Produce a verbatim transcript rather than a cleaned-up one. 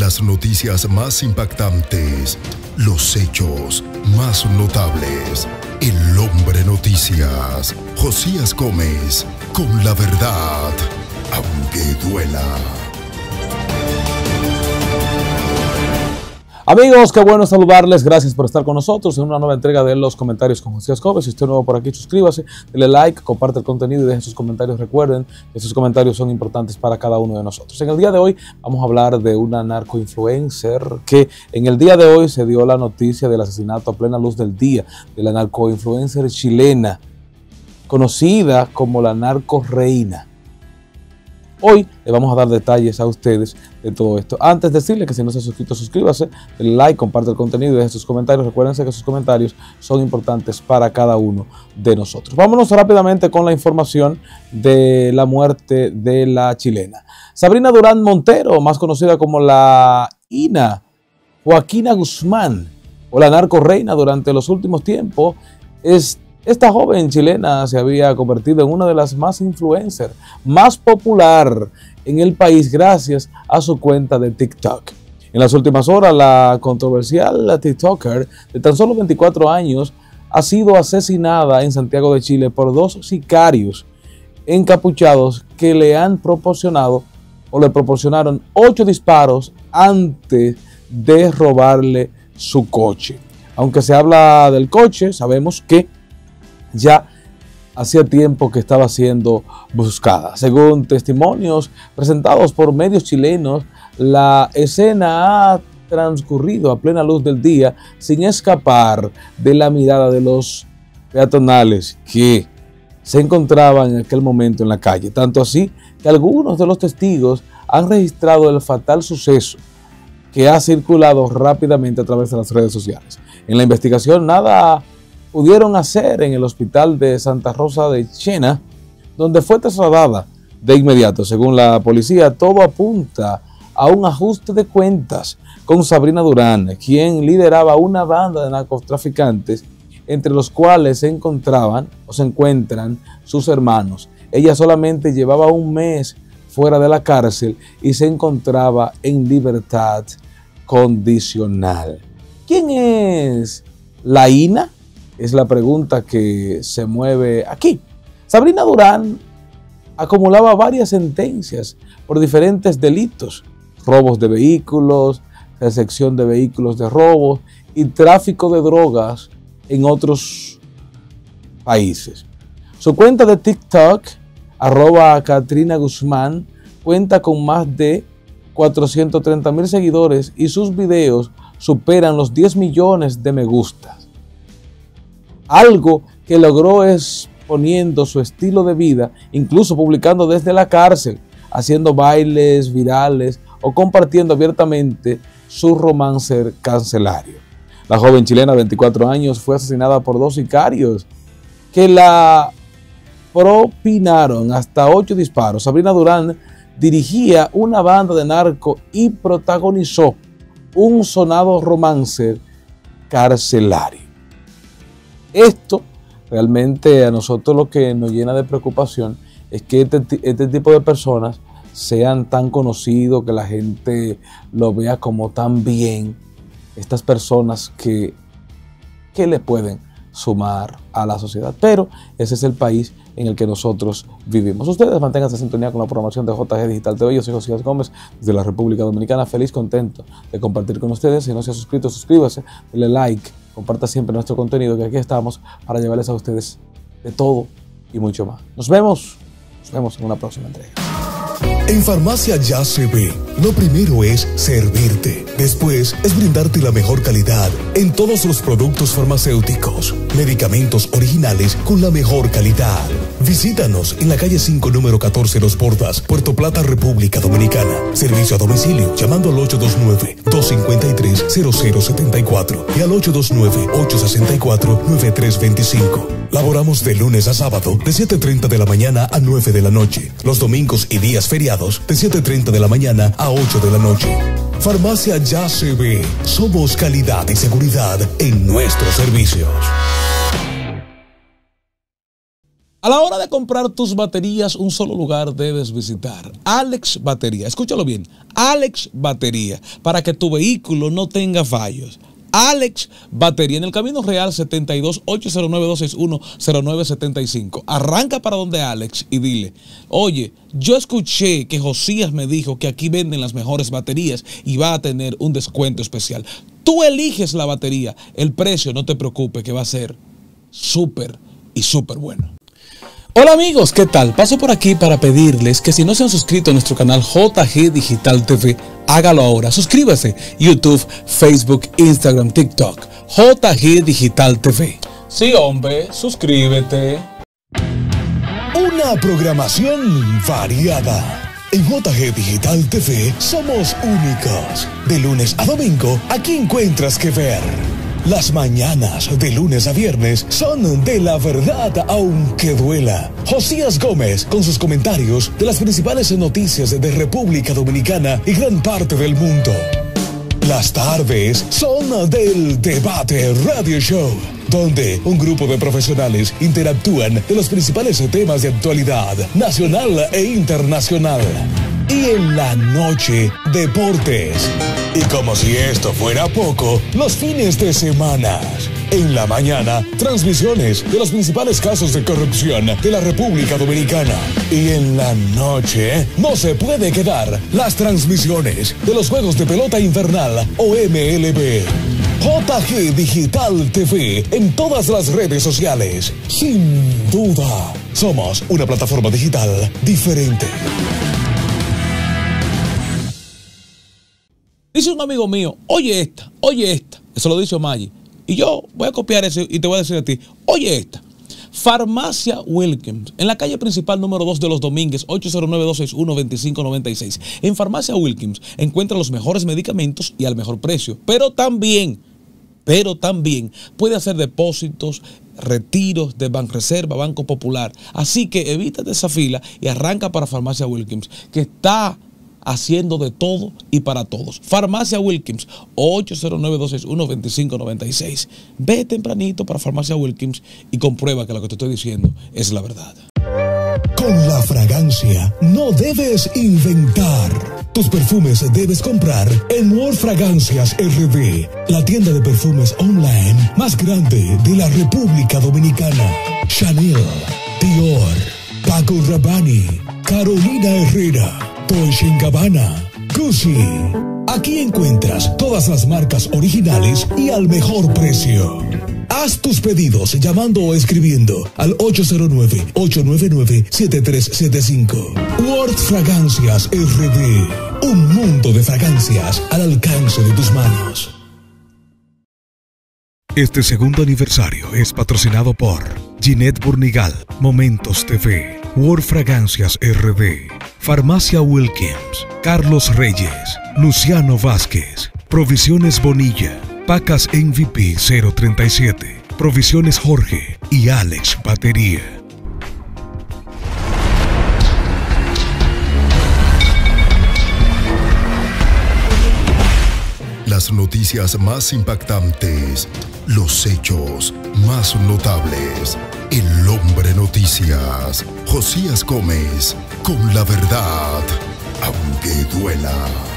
Las noticias más impactantes, los hechos más notables. El Hombre Noticias, Josías Gómez, con la verdad, aunque duela. Amigos, qué bueno saludarles, gracias por estar con nosotros en una nueva entrega de Los Comentarios con Josías Gómez. Si usted es nuevo por aquí, suscríbase, dele like, comparte el contenido y deje sus comentarios. Recuerden que sus comentarios son importantes para cada uno de nosotros. En el día de hoy vamos a hablar de una narcoinfluencer que en el día de hoy se dio la noticia del asesinato a plena luz del día de la narcoinfluencer chilena, conocida como la narcoreina. Hoy le vamos a dar detalles a ustedes de todo esto. Antes de decirle que si no se ha suscrito, suscríbase, denle like, comparte el contenido y deje sus comentarios. Recuérdense que sus comentarios son importantes para cada uno de nosotros. Vámonos rápidamente con la información de la muerte de la chilena. Sabrina Durán Montero, más conocida como la Ina Joaquina Guzmán o la narcoreina durante los últimos tiempos, es Esta joven chilena se había convertido en una de las más influencers, más popular en el país gracias a su cuenta de TikTok. En las últimas horas, la controversial TikToker de tan solo veinticuatro años ha sido asesinada en Santiago de Chile por dos sicarios encapuchados que le han proporcionado o le proporcionaron ocho disparos antes de robarle su coche. Aunque se habla del coche, sabemos que ya hacía tiempo que estaba siendo buscada. Según testimonios presentados por medios chilenos, la escena ha transcurrido a plena luz del día sin escapar de la mirada de los peatonales que se encontraban en aquel momento en la calle. Tanto así que algunos de los testigos han registrado el fatal suceso que ha circulado rápidamente a través de las redes sociales. En la investigación nada pudieron hacer en el hospital de Santa Rosa de Chena, donde fue trasladada de inmediato. Según la policía, todo apunta a un ajuste de cuentas con Sabrina Durán, quien lideraba una banda de narcotraficantes, entre los cuales se encontraban o se encuentran sus hermanos. Ella solamente llevaba un mes fuera de la cárcel y se encontraba en libertad condicional. ¿Quién es la Ina? Es la pregunta que se mueve aquí. Sabrina Durán acumulaba varias sentencias por diferentes delitos: robos de vehículos, recepción de vehículos de robo y tráfico de drogas en otros países. Su cuenta de TikTok, arroba Catrina Guzmán, cuenta con más de cuatrocientos treinta mil seguidores y sus videos superan los diez millones de me gustas. Algo que logró exponiendo su estilo de vida, incluso publicando desde la cárcel, haciendo bailes virales o compartiendo abiertamente su romance carcelario. La joven chilena de veinticuatro años fue asesinada por dos sicarios que la propinaron hasta ocho disparos. Sabrina Durán dirigía una banda de narco y protagonizó un sonado romance carcelario. Esto realmente a nosotros lo que nos llena de preocupación es que este, este tipo de personas sean tan conocidos, que la gente lo vea como tan bien. Estas personas que, que le pueden sumar a la sociedad. Pero ese es el país en el que nosotros vivimos. Ustedes manténganse en sintonía con la programación de J G Digital T V. Yo soy Josías Gómez desde la República Dominicana. Feliz, contento de compartir con ustedes. Si no se ha suscrito, suscríbase, denle like, comparta siempre nuestro contenido, que aquí estamos para llevarles a ustedes de todo y mucho más. Nos vemos, nos vemos en una próxima entrega. En Farmacia Ya se ve, lo primero es servirte. Después es brindarte la mejor calidad en todos los productos farmacéuticos. Medicamentos originales con la mejor calidad. Visítanos en la calle cinco, número catorce, Los Bordas, Puerto Plata, República Dominicana. Servicio a domicilio llamando al ocho dos nueve, dos cinco tres, cero cero siete cuatro y al ocho dos nueve, ocho seis cuatro, nueve tres dos cinco. Laboramos de lunes a sábado de siete y media de la mañana a nueve de la noche. Los domingos y días feriados de siete y media de la mañana a ocho de la noche. Farmacia Ya se ve. Somos calidad y seguridad en nuestros servicios. A la hora de comprar tus baterías, un solo lugar debes visitar: Alex Batería. Escúchalo bien, Alex Batería, para que tu vehículo no tenga fallos. Alex Batería, en el Camino Real setenta y dos, ocho cero nueve, dos seis uno, cero nueve siete cinco. Arranca para donde Alex y dile: oye, yo escuché que Josías me dijo que aquí venden las mejores baterías y va a tener un descuento especial. Tú eliges la batería, el precio, no te preocupes, que va a ser súper y súper bueno. Hola amigos, ¿qué tal? Paso por aquí para pedirles que si no se han suscrito a nuestro canal J G Digital T V, hágalo ahora. Suscríbase. YouTube, Facebook, Instagram, TikTok. J G Digital T V. Sí, hombre, suscríbete. Una programación variada. En J G Digital T V somos únicos. De lunes a domingo, aquí encuentras que ver. Las mañanas de lunes a viernes son de la verdad aunque duela. Josías Gómez con sus comentarios de las principales noticias de República Dominicana y gran parte del mundo. Las tardes son del Debate Radio Show, donde un grupo de profesionales interactúan de los principales temas de actualidad nacional e internacional. Y en la noche, deportes. Y como si esto fuera poco, los fines de semana. En la mañana, transmisiones de los principales casos de corrupción de la República Dominicana. Y en la noche, no se puede quedar las transmisiones de los Juegos de Pelota Invernal o M L B. J G Digital T V en todas las redes sociales. Sin duda, somos una plataforma digital diferente. Dice un amigo mío: oye esta, oye esta. Eso lo dice Maggi. Y yo voy a copiar eso y te voy a decir a ti: oye esta. Farmacia Wilkins, en la calle principal número dos de Los Domínguez, ocho cero nueve, dos seis uno, dos cinco nueve seis. En Farmacia Wilkins encuentra los mejores medicamentos y al mejor precio. Pero también, pero también puede hacer depósitos, retiros de Banreserva, Banco Popular. Así que evítate esa fila y arranca para Farmacia Wilkins, que está haciendo de todo y para todos. Farmacia Wilkins, ocho cero nueve, dos seis uno, dos cinco nueve seis. Ve tempranito para Farmacia Wilkins y comprueba que lo que te estoy diciendo es la verdad. Con la fragancia no debes inventar. Tus perfumes debes comprar en World Fragancias R D, la tienda de perfumes online más grande de la República Dominicana. Chanel, Dior, Paco Rabanne, Carolina Herrera, Dolce and Gabbana, Gucci. Aquí encuentras todas las marcas originales y al mejor precio. Haz tus pedidos llamando o escribiendo al ocho cero nueve, ocho nueve nueve, siete tres siete cinco. World Fragancias R D, un mundo de fragancias al alcance de tus manos. Este segundo aniversario es patrocinado por Ginette Burnigal, Momentos T V, World Fragancias R D, Farmacia Wilkins, Carlos Reyes, Luciano Vázquez, Provisiones Bonilla, Pacas M V P cero treinta y siete, Provisiones Jorge y Alex Batería. Las noticias más impactantes, los hechos más notables. El Hombre Noticias, Josías Gómez, con la verdad, aunque duela.